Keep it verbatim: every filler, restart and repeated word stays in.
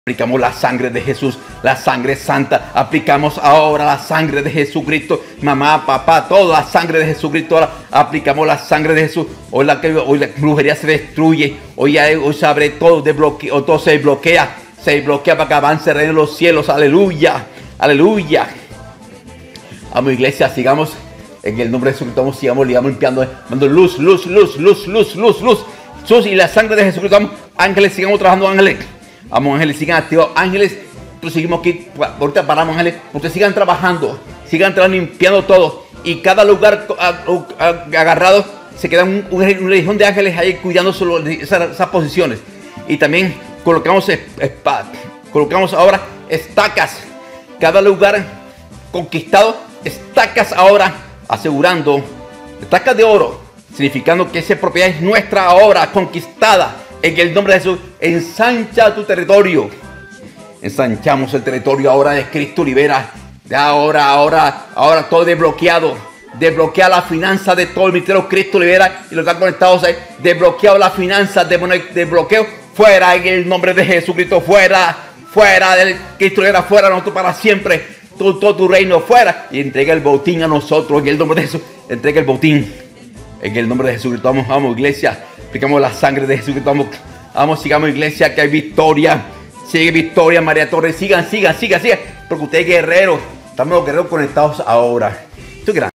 Aplicamos la sangre de Jesús, la sangre santa. Aplicamos ahora la sangre de Jesucristo. Mamá, papá, toda la sangre de Jesucristo. Ahora aplicamos la sangre de Jesús. Hoy la, hoy la brujería se destruye. Hoy, hoy se abre todo, de bloqueo, todo se bloquea. Se bloquea para que avance el reino de los cielos. Aleluya, aleluya. Vamos, iglesia, sigamos en el nombre de Jesucristo. Vamos, sigamos, sigamos limpiando, dando luz, luz, luz, luz, luz, luz, luz. Luz y la sangre de Jesucristo. Vamos, ángeles, sigamos trabajando, ángeles. Vamos, ángeles, sigan activos, ángeles. Nosotros seguimos aquí, ahorita paramos, ángeles. Ustedes sigan trabajando, sigan trabajando, limpiando todo. Y cada lugar agarrado se queda un, una legión de ángeles ahí cuidando solo esas, esas posiciones. Y también colocamos, colocamos ahora estacas. Cada lugar conquistado, estacas ahora, asegurando, estacas de oro, significando que esa propiedad es nuestra ahora, conquistada. En el nombre de Jesús, ensancha tu territorio. Ensanchamos el territorio ahora de Cristo libera. De ahora, ahora, ahora todo desbloqueado. Desbloquea la finanza de todo el ministerio Cristo libera. Y los que están conectados ahí. Desbloqueado la finanza, desbloqueo. Fuera en el nombre de Jesucristo. Fuera, fuera del Cristo libera. Fuera nosotros para siempre. Todo, todo tu reino fuera. Y entrega el botín a nosotros en el nombre de Jesús. Entrega el botín. En el nombre de Jesucristo. Vamos, vamos, iglesia. Aplicamos la sangre de Jesucristo. Vamos, vamos, sigamos, iglesia, que hay victoria. Sigue victoria, María Torres. Sigan, sigan, sigan, sigan. Porque ustedes guerreros, estamos los guerreros conectados ahora. Esto es grande.